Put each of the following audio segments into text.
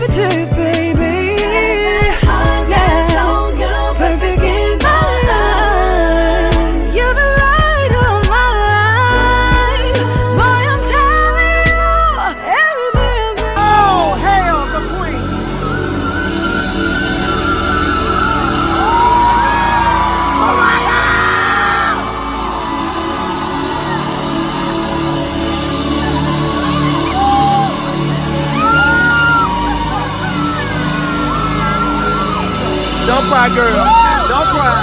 it to you, baby. Yeah, perfect in my eyes. You're the light of my life. Boy, I'm telling you, everything's Oh, hail the queen. Don't cry, girl. Don't cry.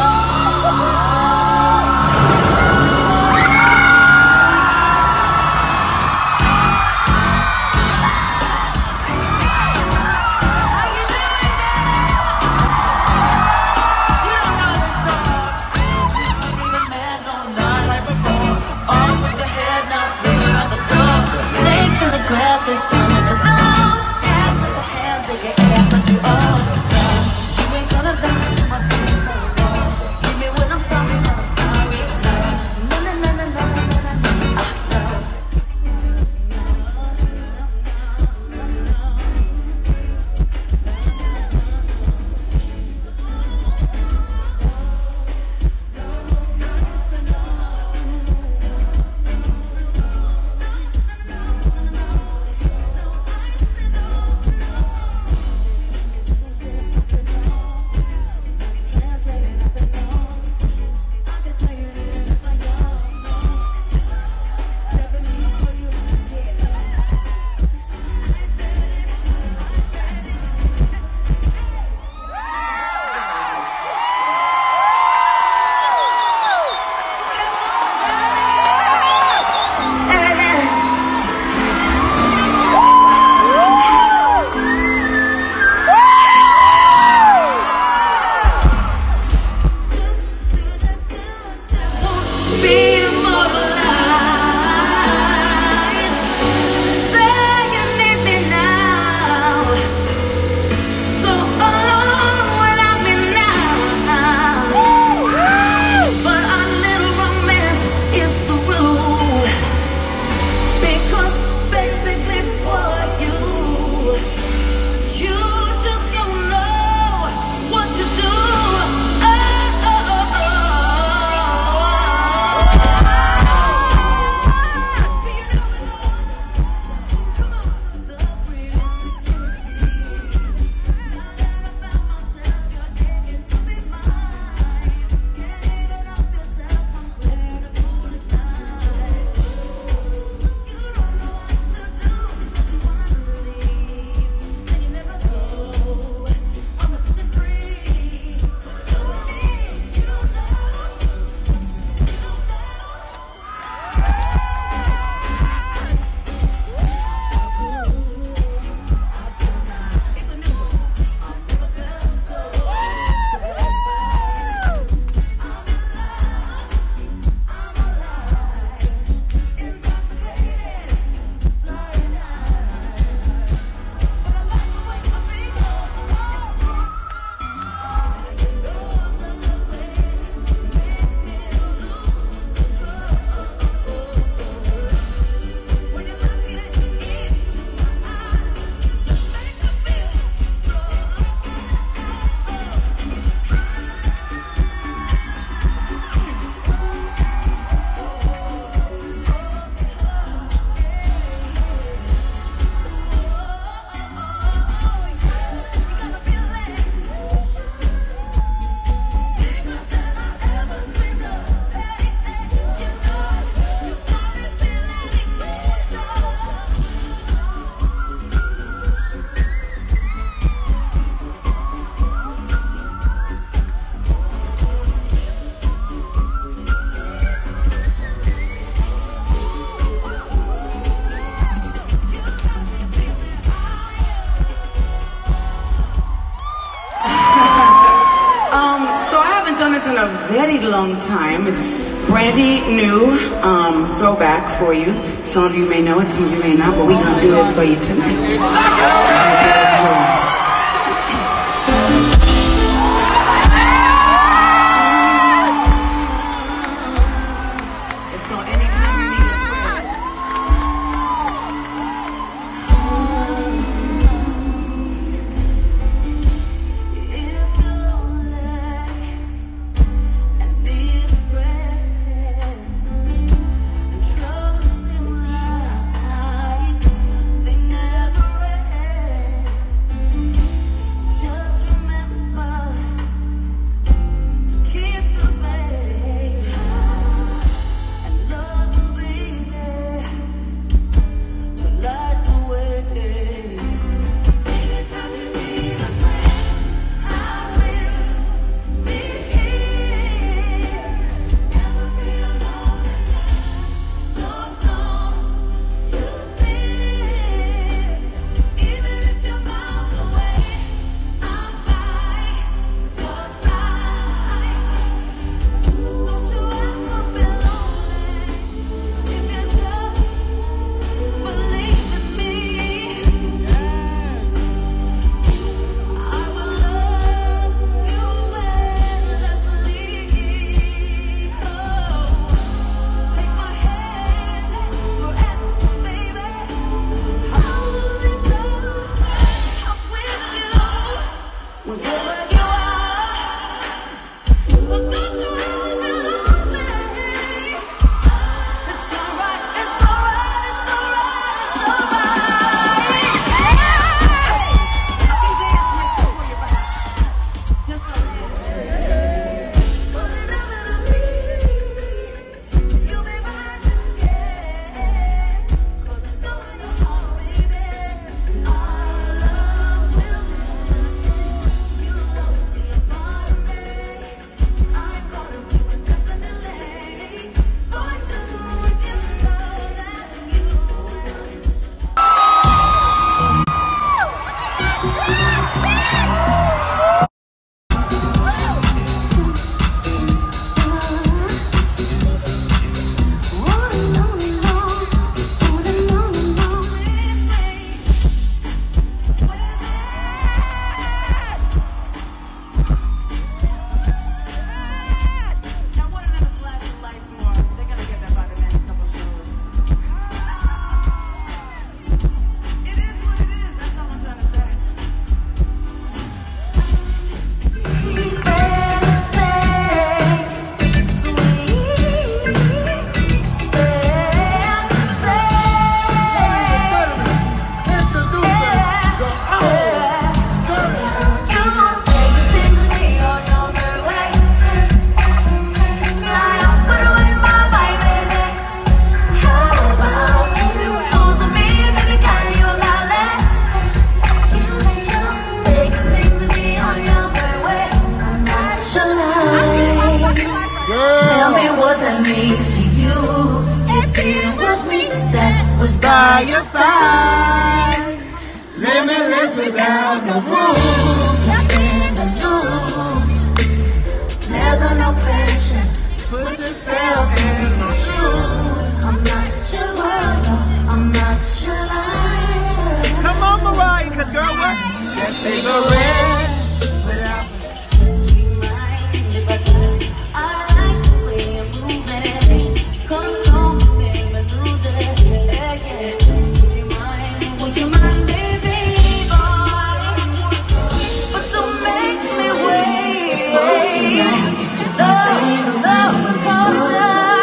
It's time to go. Answers the hands that you can't put you on. You ain't gonna die to my feelings no more. Give me when I'm sorry, no. No, no, no, no, no, no, no, no, In a very long time. It's brandy new throwback for you. Some of you may know it, some of you may not, but we're gonna do it for you tonight. I hope you enjoy. was by your side. Limitless without no rules, nothing to lose. Never no pressure, just put yourself in my shoes. I'm not your world, no, I'm not your life. Come on, Mariah, cause girl, what? That cigarette without mind if I try. I like the way you're moving. Come on, make me lose it. Yeah, yeah. Would you mind, baby boy? But don't make me wait. Just love, love, caution.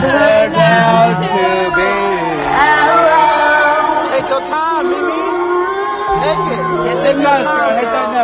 turned out to be. Take your time, Mimi. Take it. Take your time, girl.